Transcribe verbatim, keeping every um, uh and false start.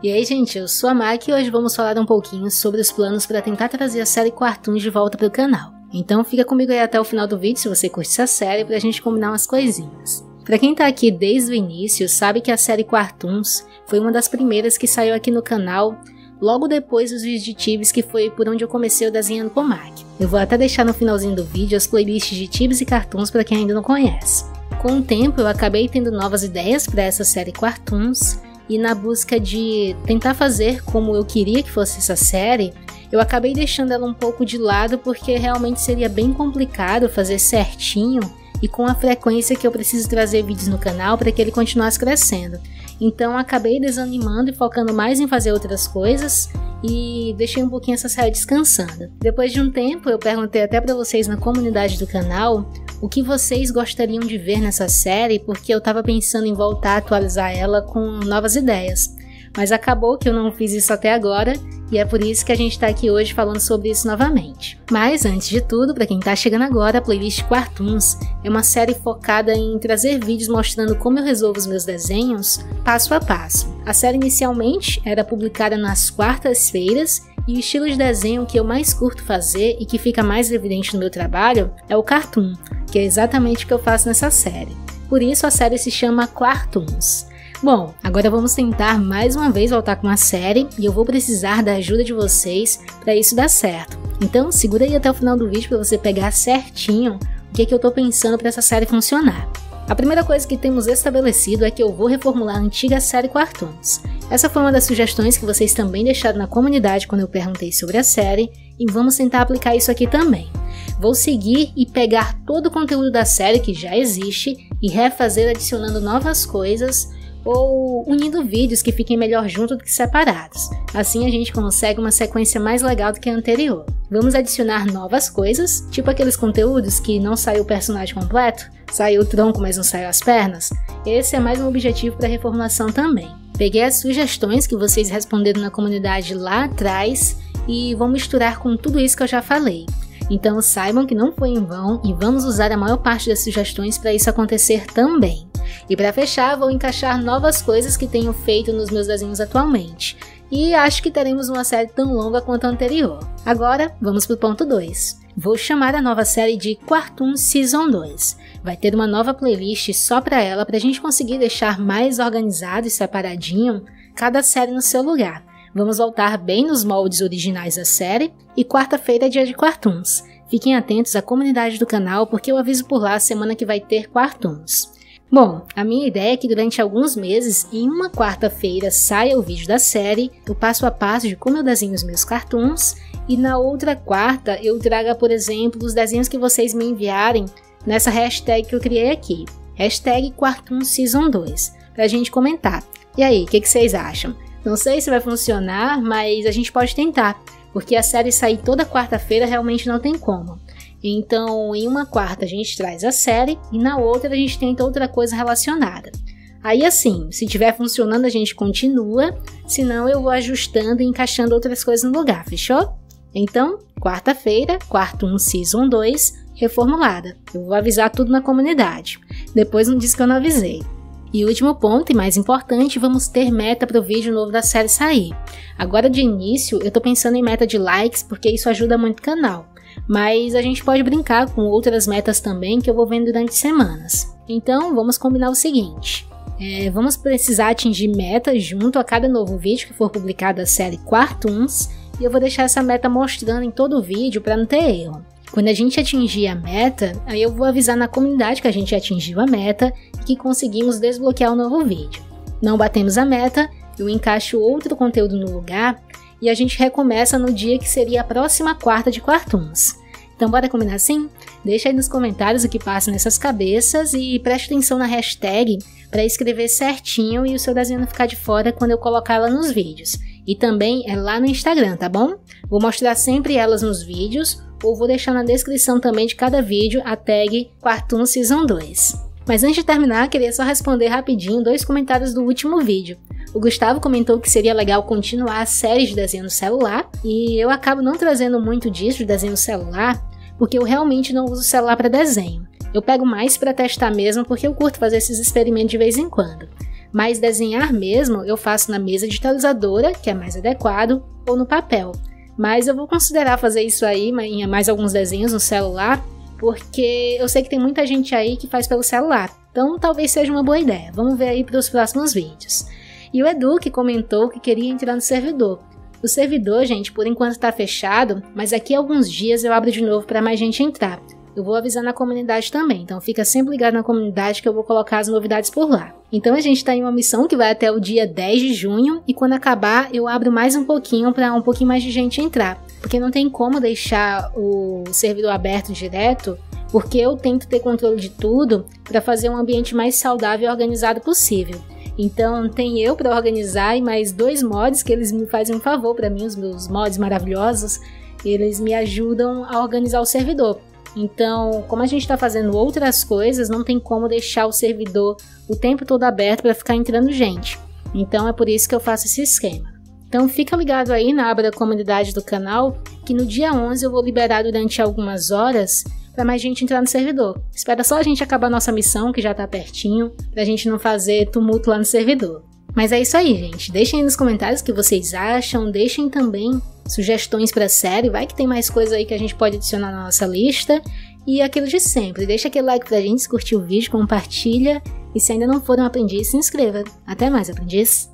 E aí, gente, eu sou a Maki e hoje vamos falar um pouquinho sobre os planos para tentar trazer a série Quartoons de volta para o canal. Então fica comigo aí até o final do vídeo se você curte essa série pra gente combinar umas coisinhas. Pra quem tá aqui desde o início, sabe que a série Quartoons foi uma das primeiras que saiu aqui no canal logo depois dos vídeos de Tibs, que foi por onde eu comecei o desenhando com Maki. Eu vou até deixar no finalzinho do vídeo as playlists de Tibs e Cartoons pra quem ainda não conhece. Com o tempo eu acabei tendo novas ideias para essa série Quartoons, e na busca de tentar fazer como eu queria que fosse essa série, eu acabei deixando ela um pouco de lado porque realmente seria bem complicado fazer certinho e com a frequência que eu preciso trazer vídeos no canal para que ele continuasse crescendo. Então acabei desanimando e focando mais em fazer outras coisas e deixei um pouquinho essa série descansando. Depois de um tempo eu perguntei até para vocês na comunidade do canal o que vocês gostariam de ver nessa série, porque eu estava pensando em voltar a atualizar ela com novas ideias. Mas acabou que eu não fiz isso até agora, e é por isso que a gente está aqui hoje falando sobre isso novamente. Mas antes de tudo, para quem está chegando agora, a playlist Quartoons é uma série focada em trazer vídeos mostrando como eu resolvo os meus desenhos passo a passo. A série inicialmente era publicada nas quartas-feiras, e o estilo de desenho que eu mais curto fazer e que fica mais evidente no meu trabalho é o cartoon, que é exatamente o que eu faço nessa série. Por isso a série se chama Quartoons. Bom, agora vamos tentar mais uma vez voltar com a série e eu vou precisar da ajuda de vocês para isso dar certo. Então segura aí até o final do vídeo para você pegar certinho o que, é que eu tô pensando para essa série funcionar. A primeira coisa que temos estabelecido é que eu vou reformular a antiga série Quartoons. Essa foi uma das sugestões que vocês também deixaram na comunidade quando eu perguntei sobre a série, e vamos tentar aplicar isso aqui também. Vou seguir e pegar todo o conteúdo da série que já existe e refazer adicionando novas coisas ou unindo vídeos que fiquem melhor juntos do que separados. Assim a gente consegue uma sequência mais legal do que a anterior. Vamos adicionar novas coisas, tipo aqueles conteúdos que não saiu o personagem completo, saiu o tronco mas não saiu as pernas. Esse é mais um objetivo para a reformulação também. Peguei as sugestões que vocês responderam na comunidade lá atrás e vou misturar com tudo isso que eu já falei. Então saibam que não foi em vão e vamos usar a maior parte das sugestões para isso acontecer também. E para fechar, vou encaixar novas coisas que tenho feito nos meus desenhos atualmente. E acho que teremos uma série tão longa quanto a anterior. Agora, vamos para o ponto dois. Vou chamar a nova série de Quartoons Season dois. Vai ter uma nova playlist só para ela, para a gente conseguir deixar mais organizado e separadinho cada série no seu lugar. Vamos voltar bem nos moldes originais da série, e quarta-feira é dia de Quartoons. Fiquem atentos à comunidade do canal, porque eu aviso por lá a semana que vai ter Quartoons. Bom, a minha ideia é que durante alguns meses, em uma quarta-feira, saia o vídeo da série, o passo a passo de como eu desenho os meus cartoons, e na outra quarta eu traga, por exemplo, os desenhos que vocês me enviarem nessa hashtag que eu criei aqui, hashtag Quartoons Season dois, pra gente comentar. E aí, o que, que vocês acham? Não sei se vai funcionar, mas a gente pode tentar, porque a série sair toda quarta-feira realmente não tem como. Então, em uma quarta a gente traz a série e na outra a gente tenta outra coisa relacionada. Aí assim, se estiver funcionando a gente continua, senão eu vou ajustando e encaixando outras coisas no lugar, fechou? Então, quarta-feira, Quartoons Season dois, reformulada. Eu vou avisar tudo na comunidade. Depois não diz que eu não avisei. E último ponto e mais importante, vamos ter meta para o vídeo novo da série sair. Agora de início eu tô pensando em meta de likes porque isso ajuda muito o canal. Mas a gente pode brincar com outras metas também que eu vou vendo durante semanas. Então vamos combinar o seguinte. É, vamos precisar atingir metas junto a cada novo vídeo que for publicado da série Quartoons. E eu vou deixar essa meta mostrando em todo o vídeo para não ter erro. Quando a gente atingir a meta, aí eu vou avisar na comunidade que a gente atingiu a meta e que conseguimos desbloquear o novo vídeo. Não batemos a meta, eu encaixo outro conteúdo no lugar e a gente recomeça no dia que seria a próxima quarta de Quartoons. Então bora combinar assim? Deixa aí nos comentários o que passa nessas cabeças e preste atenção na hashtag para escrever certinho e o seu desenho não ficar de fora quando eu colocar ela nos vídeos. E também é lá no Instagram, tá bom? Vou mostrar sempre elas nos vídeos ou vou deixar na descrição também de cada vídeo a tag Quartoons Season dois. Mas antes de terminar, queria só responder rapidinho dois comentários do último vídeo. O Gustavo comentou que seria legal continuar a série de desenho no celular, e eu acabo não trazendo muito disso de desenho no celular, porque eu realmente não uso o celular para desenho. Eu pego mais para testar mesmo, porque eu curto fazer esses experimentos de vez em quando. Mas desenhar mesmo eu faço na mesa digitalizadora, que é mais adequado, ou no papel. Mas eu vou considerar fazer isso aí, em mais alguns desenhos no celular, porque eu sei que tem muita gente aí que faz pelo celular. Então talvez seja uma boa ideia. Vamos ver aí para os próximos vídeos. E o Edu que comentou que queria entrar no servidor. O servidor, gente, por enquanto está fechado, mas daqui a alguns dias eu abro de novo para mais gente entrar. Eu vou avisar na comunidade também, então fica sempre ligado na comunidade que eu vou colocar as novidades por lá. Então a gente está em uma missão que vai até o dia dez de junho e quando acabar eu abro mais um pouquinho para um pouquinho mais de gente entrar. Porque não tem como deixar o servidor aberto direto, porque eu tento ter controle de tudo para fazer um ambiente mais saudável e organizado possível. Então tem eu para organizar e mais dois mods que eles me fazem um favor para mim, os meus mods maravilhosos, eles me ajudam a organizar o servidor. Então, como a gente está fazendo outras coisas, não tem como deixar o servidor o tempo todo aberto para ficar entrando gente. Então é por isso que eu faço esse esquema. Então fica ligado aí na aba da comunidade do canal, que no dia onze eu vou liberar durante algumas horas para mais gente entrar no servidor. Espera só a gente acabar a nossa missão, que já está pertinho, para a gente não fazer tumulto lá no servidor. Mas é isso aí, gente. Deixem aí nos comentários o que vocês acham, deixem também sugestões para a série, vai que tem mais coisa aí que a gente pode adicionar na nossa lista. E aquilo de sempre, deixa aquele like pra gente, se curtiu o vídeo, compartilha e se ainda não for um aprendiz, se inscreva. Até mais, aprendiz!